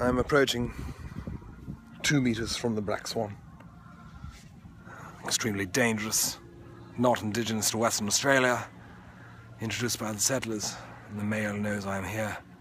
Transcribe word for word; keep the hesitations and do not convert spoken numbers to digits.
I'm approaching two meters from the black swan. Extremely dangerous, not indigenous to Western Australia, introduced by the settlers, and the male knows I am here.